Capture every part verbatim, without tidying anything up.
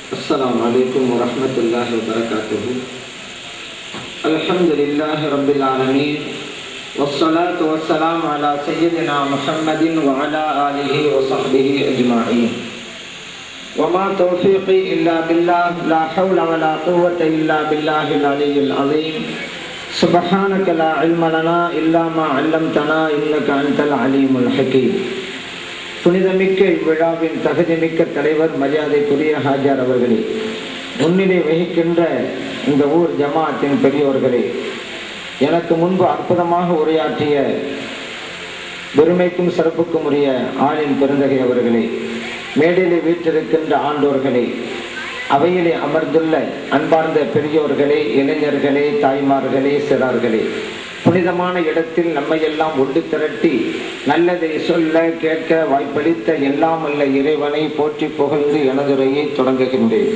السلام عليكم ورحمة الله وبركاته. الحمد لله رب العالمين والصلاة والسلام على سيدنا محمد وعلى آله وصحبه أجمعين. وما توفيقي إلا بالله لا حول ولا قوة إلا بالله العلي العظيم. سبحانك لا علم لنا إلا ما علمتنا إنك أنت العليم الحكيم. புனிதமிக்க இவ்விழாவின் தகுதிமிக்க தலைவர் மரியாதைக்குரிய ஹாஜர் அவர்களே, முன்னிலை வகிக்கின்ற இந்த ஊர் ஜமாஅத்தின் பெரியோர்களே, எனக்கு முன்பு அற்புதமாக உரையாற்றிய பெருமைக்கும் சிறப்புக்கும் உரிய ஆளின் பெருந்தகை அவர்களே, மேடையிலே வீற்றிருக்கின்ற ஆண்டோர்களே, அவையிலே அமர்ந்துள்ள அன்பார்ந்த பெரியோர்களே, இளைஞர்களே, தாய்மார்களே, சிறார்களே, புனிதமான இடத்தில் நம்மை எல்லாம் ஒன்று திரட்டி நல்லதை சொல்ல கேட்க வாய்ப்பளித்த எல்லாம் அல்ல இறைவனை போற்றி புகழ்ந்து எனதுரையை தொடங்குகின்றேன்.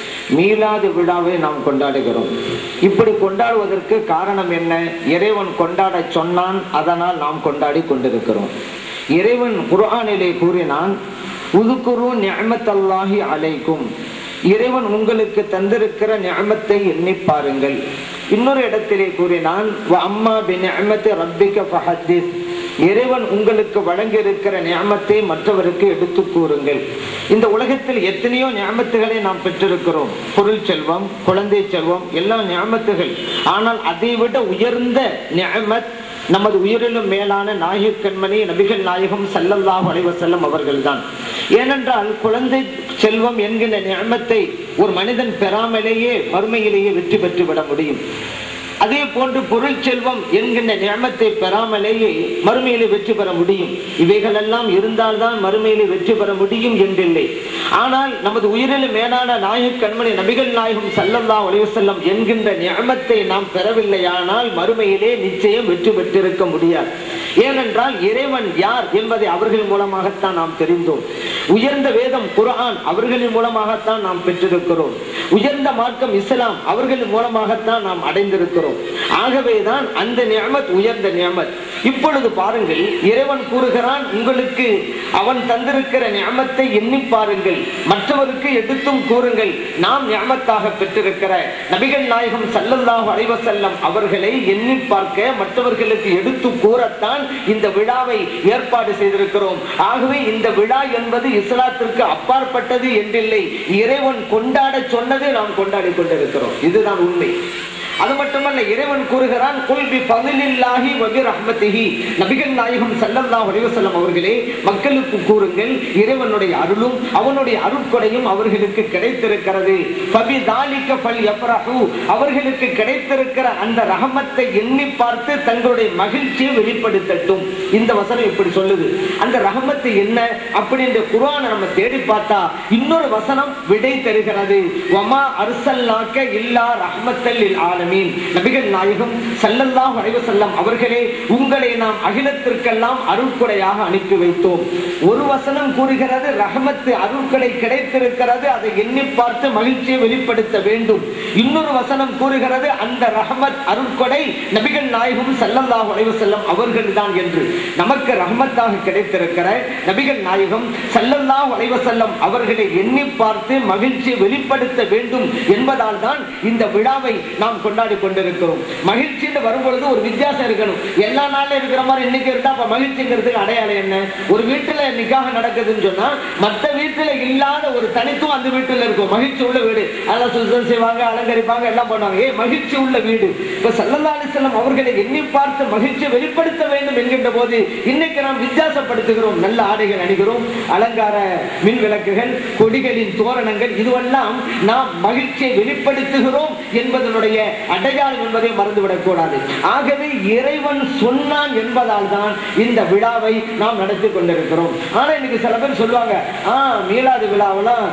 மீளாது விழாவை நாம் கொண்டாடுகிறோம். இப்படி கொண்டாடுவதற்கு காரணம் என்ன? இறைவன் கொண்டாட சொன்னான், அதனால் நாம் கொண்டாடி கொண்டிருக்கிறோம். இறைவன் குர்ஆனிலே கூறினான், உதுகுரு நிஅமத்தல்லாஹி அலைக்கும், இறைவன் உங்களுக்கு தந்திருக்கிற நிஅமத்தை எண்ணி பாருங்கள். இன்னொரு இடத்திலே கூறினான், வ அம்மா பிநிஅமத்தி ரப்பிக ஃபஹத்திஸ், இறைவன் உங்களுக்கு வழங்கி இருக்கிற நிஅமத்தை மற்றவருக்கு எடுத்து கூறுங்கள். இந்த உலகத்தில் எத்தனையோ நிஅமத்துகளை நாம் பெற்றிருக்கிறோம். பொருள் செல்வம், குழந்தை செல்வம் எல்லாம் நிஅமத்துகள். ஆனால் அதை விட உயர்ந்த நிஅமத் நமது உயிரிலும் மேலான நாயக கண்மணி நபிகள் நாயகம் ஸல்லல்லாஹு அலைஹி வஸல்லம் அவர்கள்தான். ஏனென்றால் குழந்தை செல்வம் என்கிற நிஅமத்தை ஒரு மனிதன் பெறாமலேயே மறுமையிலேயே வெற்றி பெற்று விட முடியும். அதே போன்று பொருள் செல்வம் என்கின்ற நியமத்தை பெறாமலேயே மறுமையிலே வெற்றி பெற முடியும். இவைகளெல்லாம் இருந்தால்தான் மறுமையிலே வெற்றி பெற முடியும் என்றில்லை. ஆனால் நமது உயிரிலும் மேலான நாயக கண்மணி நபிகள் நாயகம் ஸல்லல்லாஹு அலைஹி வஸல்லம் என்கின்ற நியமத்தை நாம் பெறவில்லையானால் மறுமையிலே நிச்சயம் வெற்றி பெற்றிருக்க முடியாது. ஏனென்றால் இறைவன் யார் என்பதை அவர்கள் மூலமாகத்தான் நாம் தெரிந்தோம். உயர்ந்த வேதம் குர்ஆன் அவர்களின் மூலமாகத்தான் நாம் பெற்றிருக்கிறோம். உயர்ந்த மார்க்கம் இஸ்லாம் அவர்களின் மூலமாகத்தான் நாம் அடைந்திருக்கிறோம். ஆகவேதான் அந்த நியமத் உயர்ந்த நியமத். இப்பொழுது பாருங்கள், இறைவன் கூறுகிறான், உங்களுக்கு அவன் தந்திருக்கிற நியமத்தை எண்ணி பாருங்கள், மற்றவருக்கு எடுத்தும் கூறுங்கள். நாம் நியமத்தாக பெற்றிருக்கிற நபிகள் நாயகம் ஸல்லல்லாஹு அலைஹி வஸல்லம் அவர்களை எண்ணி பார்க்க, மற்றவர்களுக்கு எடுத்து கூறத்தான் இந்த விழாவை ஏற்பாடு செய்திருக்கிறோம். ஆகவே இந்த விழா என்பது இஸ்லாத்திற்கு அப்பாற்பட்டது என்றில்லை. இறைவன் கொண்டாட சொன்னதை நாம் கொண்டாடி கொண்டிருக்கிறோம். இதுதான் உண்மை. அது மட்டுமல்ல, இறைவன் கூறுகிறான், குல் பி ஃபத்லில்லாஹி வ பி ரஹ்மத்திஹி, நபிகள் நாயகம் ஸல்லல்லாஹு அலைஹி வஸல்லம் அவர்களே, மக்களுக்கு கூறுங்கள், இறைவனுடைய அருளும் அவனுடைய அருட்கொடையும் அவர்களுக்கு கிடைத்திருக்கிறது. ஃபபி தாலிக ஃபல்யஃப்ரஹு, அவர்களுக்கு கிடைத்திருக்கிற அந்த ரஹமத்தை எண்ணி பார்த்து தங்களுடைய மகிழ்ச்சியை வெளிப்படுத்தட்டும். இந்த வசனம் இப்படி சொல்லுது. அந்த ரஹமத்து என்ன அப்படின்ற குர்ஆனை நம்ம தேடி பார்த்தா இன்னொரு வசனம் விடை தருகிறது. வமா அர்சல்நாக இல்லா ரஹ்மத்தல் லில் ஆலமீன், நபிகள் நாயகம் ஸல்லல்லாஹு அலைஹி வஸல்லம் அவர்களே, உங்களை நாம் அகிலத்திற்கெல்லாம் அருட்கொடையாக அனுப்பி வைத்தோம். ஒரு வசனம் கூறுகிறது ரஹமத்து அருட்கொடை கிடைத்திருக்கிறது, அதை எண்ணி பார்த்து மகிழ்ச்சியை வெளிப்படுத்த வேண்டும். இன்னொரு வசனம் கூறுகிறது அந்த ரஹமத் அருட்கொடை நபிகள் நாயகம் ஸல்லல்லாஹு அலைஹி வஸல்லம் அவர்கள்தான் என்று. நமக்கு ரஹமத்தாக கிடைத்திருக்கிற நபிகள் நாயகம் ஸல்லல்லாஹு அலைஹி வஸல்லம் அவர்களை எண்ணி பார்த்து மகிழ்ச்சியை வெளிப்படுத்த வேண்டும் என்பதால் தான் இந்த விழாவை நாம் கொண்டாடி கொண்டிருக்கிறோம். மகிழ்ச்சின்னு வரும்பொழுது ஒரு வித்தியாசம் இருக்கணும். எல்லா நாளும் இருக்கிற மாதிரி இன்னைக்கு இருந்தா அப்ப மகிழ்ச்சிங்கிறதுக்கு அடையாளம் என்ன? ஒரு வீட்டுல நிக்காக நடக்குதுன்னு சொன்னா மற்ற வீட்டுல இல்லாத ஒரு தனித்துவம் அந்த வீட்டுல இருக்கும். மகிழ்ச்சி உள்ள வீடு, அதெல்லாம் சுத்தம் செய்வாங்க, அலங்கரிப்பாங்க, எல்லாம் பண்ணுவாங்க. ஏ மகிழ்ச்சி உள்ள வீடு. இப்ப ஸல்லல்லாஹு அலைஹி வஸல்லம் அவர்களை எண்ணி பார்த்து மகிழ்ச்சியை வெளிப்படுத்த வேண்டும் என்கின்ற போது இன்னைக்கு நாம் வித்தியாசப்படுத்துகிறோம். நல்ல ஆடைகள் அணிகிறோம், அலங்கார மின் விளக்குகள், கொடிகளின் தோரணங்கள், இதுவெல்லாம் நாம் மகிழ்ச்சியை வெளிப்படுத்துகிறோம் என்பதனுடைய அடையாளம் என்பதை மறந்துவிடக் கூடாது. ஆகவே இறைவன் சொன்னான் என்பதால் தான் இந்த விழாவை நாம் நடத்தி கொண்டிருக்கிறோம். ஆனா இன்னைக்கு சில பேர் சொல்லுவாங்க, ஆஹ் மீலாது விழாவெல்லாம்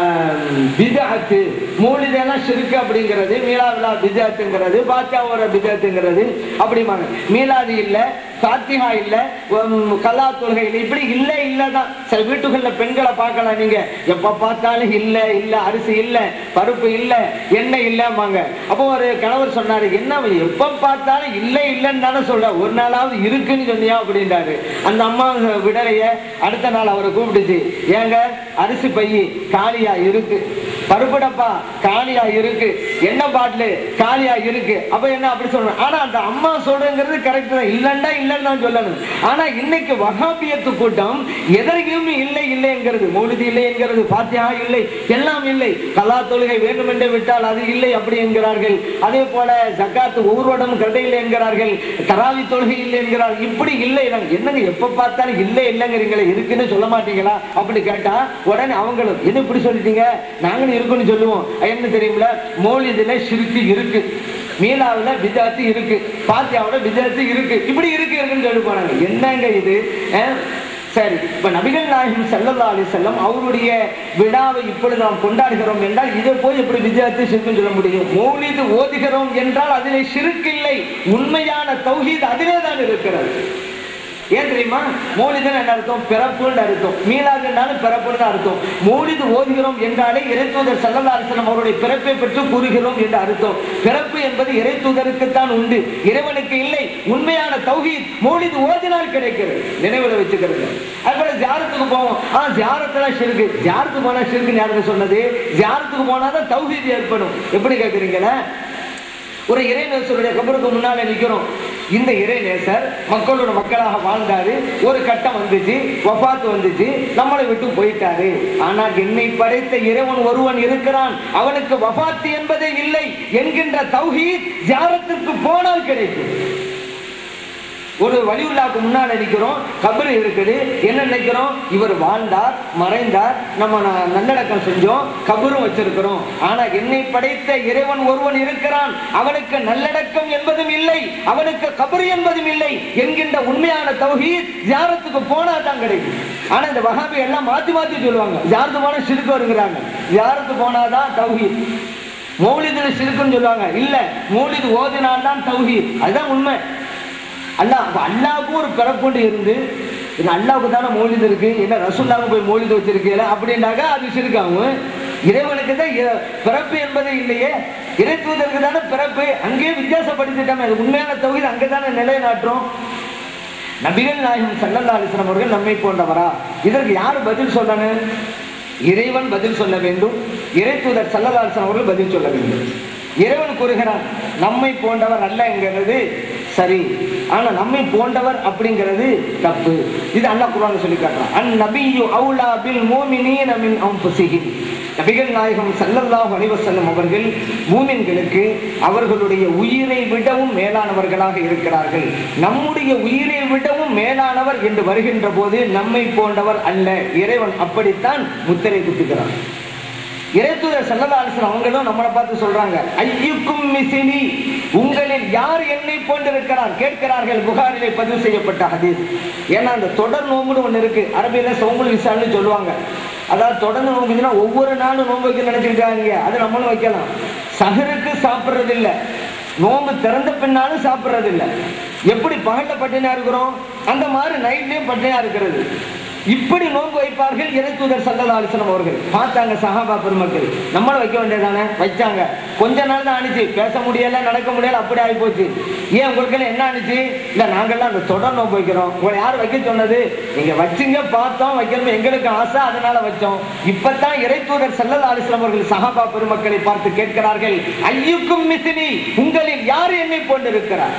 பித்அத்து, மௌலிதெல்லாம் ஷிர்க் அப்படிங்கிறது, மீலா விழா பித்அத்துங்கிறது, பாத்தியாவோட பித்அத்துங்கிறது அப்படிமாங்க. மீலாது இல்ல, ஃபாத்திஹா இல்ல, கலா தொழுகை இல்லை, இப்படி இல்ல இல்லதான். சில வீட்டுகள்ல பெண்களை பார்க்கலாம், நீங்க எப்ப பார்த்தாலும் இல்ல இல்ல, அரிசி இல்ல, பருப்பு இல்ல, எண்ணெய் இல்லமாங்க. அப்போ ஒரு கணவர் சொன்னாரு, என்ன எப்ப பார்த்தாலும் இல்லை இல்லைன்னு தானே சொல்ற, ஒரு நாளாவது இருக்குன்னு சொன்னியா அப்படின்றாரு. அந்த அம்மா விடலைய அடுத்த நாள் அவரை கூப்பிடுச்சு, ஏங்க அரிசி பையி காலியா இருக்கு, பருப்பு டப்பா காலியா இருக்கு, எண்ணெய் பாட்டில் காலியா இருக்கு. அப்ப என்ன அப்படி சொல்லணும். ஆனா அந்த அம்மா சொல்றங்கிறது கரெக்ட் தான், இல்லன்னா இல்லன்னு சொல்லணும். ஆனா இன்னைக்கு வஹாபியத்து கூட்டம் எதற்குமே இல்லை இல்லைங்கிறது, மௌலிது இல்லை என்கிறது, பாத்தியா இல்லை, எல்லாம் இல்லை. கலா தொழுகை வேண்டும் என்று விட்டால் அது இல்லை அப்படி என்கிறார்கள். அதே போல ஜக்காத்து ஒவ்வொருடம் கடையில் என்கிறார்கள், தராவி தொழுகை இல்லை என்கிறார்கள். இப்படி இல்லை என்னங்க எப்ப பார்த்தாலும் இல்லை இல்லைங்கிறீங்களே, இருக்குன்னு சொல்ல மாட்டீங்களா அப்படி கேட்டா உடனே அவங்களும் என்ன இப்படி சொல்லிட்டீங்க, நாங்களும் இருக்குன்னு சொல்லுவோம். என்ன தெரியுமில, மௌலிதுல ஷிர்க் இருக்கு, மீலாவுல பிதாத்து இருக்கு, பாத்தியாவுல பிதாத்து இருக்கு, இப்படி இருக்கு இருக்குன்னு சொல்லி போனாங்க. என்னங்க இது? சரி, இப்ப நபிகள் நாயகம் ஸல்லல்லாஹு அலைஹி வஸல்லம் அவருடைய விழாவை இப்பொழுது நாம் கொண்டாடுகிறோம் என்றால் இதை போய் எப்படி விஜயத்தை ஷிர்க்குன்னு சொல்ல முடியும்? மௌலிது ஓதுகிறோம் என்றால் அதிலே ஷிர்க் இல்லை, உண்மையான தௌஹீத் அதிலே தான் இருக்கிறது. ஏன் தெரியுமா? மௌலிதுன்னு என்ன அர்த்தம்? பிறப்புன்னு அர்த்தம். மீலாதுன்னாலும் பிறப்புன்னு அர்த்தம். மௌலிது ஓதுகிறோம் என்றாலே இறைத்தூதர் ஸல்லல்லாஹு அலைஹி வஸல்லம் அவருடைய பிறப்பை பெற்று கூறுகிறோம் என்று அர்த்தம். பிறப்பு என்பது இறைத்தூதருக்குத்தான் உண்டு, இறைவனுக்கு இல்லை. உண்மையான தௌஹீத் மௌலிது ஓதினால் கிடைக்கிறது, நினைவுல வச்சுக்கிறது. அதுபோல ஜியாரத்துக்கு போவோம், ஆ ஜியாரத்தெல்லாம் ஷிர்க், ஜியாரத்துக்கு போனா ஷிர்க்னு யாருக்கு சொன்னது? ஜியாரத்துக்கு போனாதான் தௌஹீத் ஏற்படும். எப்படி கேட்குறீங்களா? ஒரு இறைநேசருடைய கபருக்கு முன்னால நிற்கிறோம். இந்த இறைநேசர் மக்களோட மக்களாக வாழ்ந்தாரு, ஒரு கட்டம் வந்துச்சு, வஃபாத் வந்துச்சு, நம்மளை விட்டு போயிட்டாரு. ஆனால் என்னை படைத்த இறைவன் ஒருவன் இருக்கிறான், அவனுக்கு வஃபாத் என்பதே இல்லை என்கின்ற தௌஹீத் ஜியாரத்திற்கு போனால் கிடைக்கும். ஒரு வலியுல்லாக்கு முன்னாடி நிற்கிறோம், கபர் இருக்குது, என்ன நினைக்கிறோம்? இவர் வாழ்ந்தார், மறைந்தார், நம்ம நல்லடக்கம் செஞ்சோம், கபரும் வச்சிருக்கிறோம். ஆனா என்னை படைத்த இறைவன் ஒருவன் இருக்கிறான், அவனுக்கு நல்லடக்கம் என்பதும் இல்லை, அவனுக்கு கபர் என்பதும் இல்லை என்கின்ற உண்மையான தௌஹீத் ஜியாரத்துக்கு போனா தான் கிடைக்கும். ஆனா இந்த வஹாபி எல்லாம் மாத்தி மாத்தி சொல்லுவாங்க, ஜியாரத்து போனா ஷிர்க் வருங்கிறாங்க. ஜியாரத்து போனாதான் தௌஹீத். மௌலிதுல ஷிர்க்குன்னு சொல்லுவாங்க, இல்ல மௌலிது ஓதினால்தான் தௌஹீத். அதுதான் உண்மை. அல்லாஹ் அல்லாவுக்கும் ஒரு பிறப்புண்டு இருந்து, அல்லாவுக்கு தானே மௌலிது இருக்கு, என்ன ரசூலுல்லாஹ்வுக்கு போய் மௌலிது வச்சிருக்கீங்களா அப்படின்னாக்கா அது ஷிர்காகும். இறைவனுக்கு தான் பிறப்பு என்பதே இல்லையே, இறை தூதருக்கு தானே பிறப்பு, அங்கேயே வித்தியாசப்படுத்திட்டாங்க. அது உண்மையான தௌஹீத் அங்கதானே நிலைநாட்டுறோம். நபிகள் நாயகம் ஸல்லல்லாஹு அலைஹி வஸல்லம் அவர்கள் நம்மை போன்றவரா? இதற்கு யார் பதில் சொல்லணும்? இறைவன் பதில் சொல்ல வேண்டும், இறை தூதர் ஸல்லல்லாஹு அலைஹி வஸல்லம் அவர்கள் பதில் சொல்ல வேண்டும். இறைவன் கூறுகிறான் நம்மை போன்றவர் அல்ல என்கிறது சரி, ஆனா நம்மை போன்றவர் அப்படிங்கிறது தப்பு. இது அல்லாஹ் குர்ஆன்ல சொல்லி காட்டுறான். அன் நபியு அவுலா பில் முஃமினீன மின் அன்ஃபுஸிஹிம். நபிகள் நாயகம் ஸல்லல்லாஹு அலைஹி வஸல்லம் அவர்கள் மூமின்களுக்கு அவர்களுடைய உயிரை விடவும் மேலானவர்களாக இருக்கிறார்கள். நம்முடைய உயிரை விடவும் மேலானவர் என்று வருகின்ற போது நம்மை போன்றவர் அல்ல, இறைவன் அப்படித்தான் முத்திரை குத்துகிறான். இறைத்தூதர் ஸல்லல்லாஹு அலைஹி வஸல்லம் அவங்களும் நம்மளை பார்த்து சொல்றாங்க, ஐயுக்கும் மிஸ்லி, உங்களில் யார் என்னை போன்றிருக்கிறார் கேட்கிறார்கள். புகாரிலே பதிவு செய்யப்பட்ட ஹதீஸ். ஏன்னா அந்த தொடர் நோம்புன்னு ஒண்ணு இருக்கு, அரபியில சௌமுல் விசால்னு சொல்லுவாங்க. அதாவது தொடர்ந்து நோம்புச்சுன்னா ஒவ்வொரு நாளும் நோம்பு வைக்க நினைச்சுக்கிட்டாங்க, அது நம்மளும் வைக்கலாம். சஹருக்கு சாப்பிடுறது இல்லை, நோம்பு திறந்த பின்னாலும் சாப்பிடுறது இல்லை. எப்படி பகல்ல பட்டினியா இருக்கிறோம் அந்த மாதிரி நைட்லயும் பட்டினியா இருக்கிறது. இப்படி நோன்பு வைப்பார்கள் இறைத்தூதர் ஸல்லல்லாஹு அலைஹி வஸல்லம் அவர்கள். பார்த்தாங்க சஹாபா பெருமக்கள், நம்மளும் வைக்க வேண்டியதானே, வச்சாங்க. கொஞ்ச நாள் தான் ஆனிச்சு, பேச முடியல, நடக்க முடியல, அப்படி ஆகி போச்சு. ஏன் உங்களுக்கு என்ன ஆனிச்சு? இல்ல நாங்கெல்லாம் அந்த தொடர் நோன்பு வைக்கிறோம். உங்களை யார் வைக்க சொன்னது? நீங்க வச்சுங்க, பார்த்தோம், வைக்கணும், எங்களுக்கு ஆசை, அதனால வச்சோம். இப்பதான் இறைத்தூதர் ஸல்லல்லாஹு அலைஹி வஸல்லம் அவர்கள் சஹாபா பெருமக்களை பார்த்து கேட்கிறார்கள், ஐயுக்கும் மிஸ்லி, உங்களில் யார் என்னை போன்றிருக்கிறார்?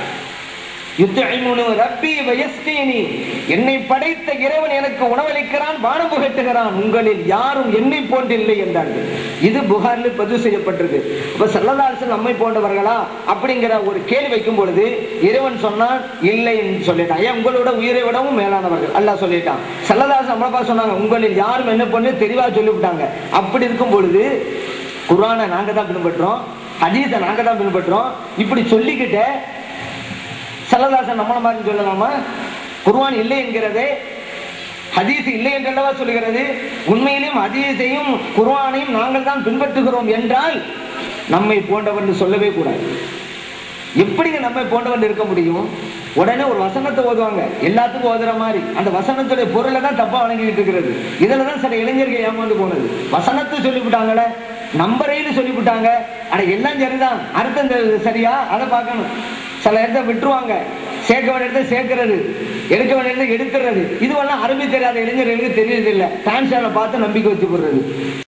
என்னை படைத்த இறைவன் எனக்கு உணவளிக்கிறான், வானம் புகட்டுகிறான், உங்களில் யாரும் என்னை போன்றில்லை என்றார்கள். இது புகாரில் பதிவு செய்யப்பட்டிருக்கு. இப்ப ஸல்லல்லாஹு அலைஹி வஸல்லம் நம்மை போன்றவர்களா அப்படிங்கிற ஒரு கேள்வி வைக்கும் பொழுது இறைவன் சொன்னான் இல்லை என்று சொல்லிட்டான். ஏன்? உங்களோட உயிரை விடவும் மேலானவர்கள் அல்லாஹ் சொல்லிட்டான். ஸல்லல்லாஹு அலைஹி வஸல்லம் நம்மளா சொன்னாங்க, உங்களில் யாரும் என்ன பண்ணு தெளிவா சொல்லிவிட்டாங்க. அப்படி இருக்கும் பொழுது குர்ஆனை நாங்க தான் பின்பற்றோம், ஹதீஸை நாங்க தான் பின்பற்றோம். இப்படி சொல்லிக்கிட்ட ஸல்லல்லாஹு அலைஹி நம்மள மாதிரி சொல்லலாமா? குர்ஆன் இல்லை என்கிறதே, ஹதீஸ் இல்லை என்றல்லவா சொல்லுகிறது. உண்மையிலும் ஹதீஸையும் குர்ஆனையும் நாங்கள் தான் பின்பற்றுகிறோம் என்றால் நம்மை போன்றவன் சொல்லவே கூடாது. எப்படிங்க நம்மை போன்றவன் இருக்க முடியும்? உடனே ஒரு வசனத்தை ஓதுவாங்க, எல்லாத்துக்கும் ஓதுற மாதிரி. அந்த வசனத்துடைய பொருளை தான் தப்பா வழங்கிட்டு இருக்கிறது. இதுலதான் சில இளைஞர்கள் ஏமாந்து போனது. வசனத்தை சொல்லிவிட்டாங்களே, நம்பரையில சொல்லிவிட்டாங்க, ஆனா எல்லாம் சரிதான், அர்த்தம் சரியா அதை பார்க்கணும். சில இடத்த விட்டுருவாங்க, சேர்க்க வேண்டிய இடத்த சேர்க்கிறது, எடுக்க வேண்டிய இடத்த எடுத்துறது. இதுவெல்லாம் அரபி தெரியாத இளைஞர்களுக்கு தெரியறதில்லை. டான்ஸால பார்த்து நம்பிக்கை வச்சு போடுறது.